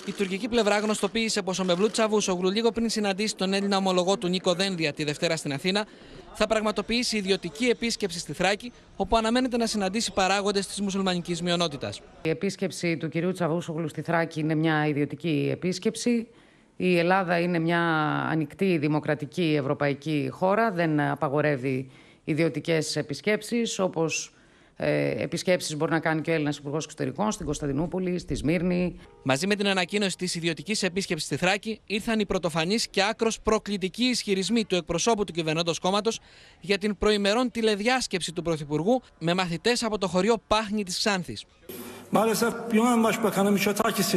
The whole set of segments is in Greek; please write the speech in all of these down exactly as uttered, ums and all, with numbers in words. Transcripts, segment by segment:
Η τουρκική πλευρά γνωστοποίησε πως ο Μευλούτ Τσαβούσογλου, λίγο πριν συναντήσει τον Έλληνα ομολογό του Νίκο Δένδια τη Δευτέρα στην Αθήνα, θα πραγματοποιήσει ιδιωτική επίσκεψη στη Θράκη, όπου αναμένεται να συναντήσει παράγοντες της μουσουλμανικής μειονότητας. Η επίσκεψη του κυρίου Τσαβούσογλου στη Θράκη είναι μια ιδιωτική επίσκεψη. Η Ελλάδα είναι μια ανοιχτή, δημοκρατική, ευρωπαϊκή χώρα. Δεν απαγορεύει ιδιωτικές επισκέψεις, όπως ε, επισκέψεις μπορεί να κάνει και ο Έλληνας Υπουργός Εξωτερικών στην Κωνσταντινούπολη, στη Σμύρνη. Μαζί με την ανακοίνωση της ιδιωτικής επίσκεψης στη Θράκη, ήρθαν οι πρωτοφανείς και άκρως προκλητικοί ισχυρισμοί του εκπροσώπου του κυβερνώντος κόμματος για την προημερών τηλεδιάσκεψη του Πρωθυπουργού με μαθητές από το χωριό Πάχνη της Ξάνθης. Maalesef Yunan Başbakanı Mitsotakis'in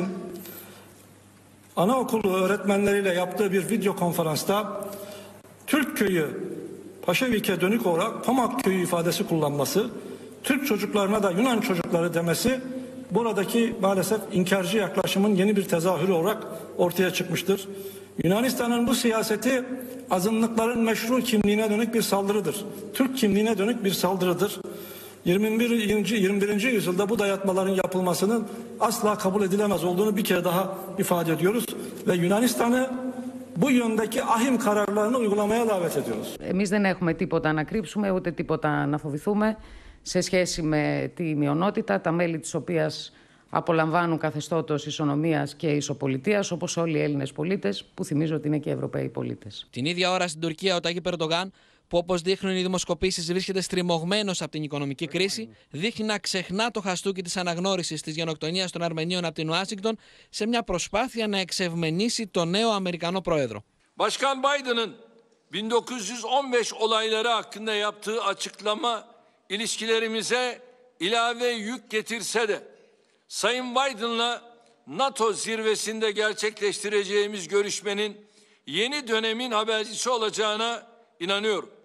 anaokulu öğretmenleriyle yaptığı bir video konferansta Türk köyü, Paşavik'e dönük olarak Pamak köyü ifadesi kullanması, Türk çocuklarına da Yunan çocukları demesi buradaki maalesef inkarcı yaklaşımın yeni bir tezahürü olarak ortaya çıkmıştır. Yunanistan'ın bu siyaseti azınlıkların meşru kimliğine dönük bir saldırıdır. Türk kimliğine dönük bir saldırıdır. yirmi birinci yirmi birinci yüzyılda bu dayatmaların yapılmasının asla kabul edilemez olduğunu bir kere daha ifade ediyoruz ve Yunanistan'ı bu yöndeki ahim kararlarını uygulamaya davet ediyoruz. Εμείς δεν έχουμε τίποτα να κρύψουμε, ούτε τίποτα να φοβηθούμε σε σχέση με τη μειονότητα, τα μέλη της οποίας απολαμβάνουν καθεστώτος ισονομίας και ισοπολιτείας, όπως όλοι οι Έλληνες πολίτες, που θυμίζω ότι είναι και Ευρωπαίοι πολίτες. Την ίδια ώρα στην Τουρκία, ο Ταγίπ Ερντογάν, που όπως δείχνουν οι δημοσκοπήσεις βρίσκεται στριμωγμένος από την οικονομική κρίση, δείχνει να ξεχνά το χαστούκι της αναγνώρισης της γενοκτονίας των Αρμενίων από την Ουάσιγκτον σε μια προσπάθεια να εξευμενήσει τον νέο Αμερικανό πρόεδρο. Başkan Biden'ın bin dokuz yüz on beş olayları hakkında yaptığı açıklama ilişkilerimize ilave yük getirse de Sayın Biden'la NATO zirvesinde gerçekleştireceğimiz görüşmenin yeni dönemin habercisi olacağına inanıyorum.